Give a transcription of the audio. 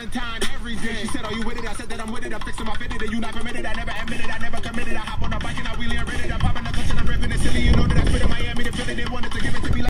Valentine every day. She said, are you with it? I said that I'm with it. I'm fixing my fitted and you not permitted. I never admitted, I never committed. I hop on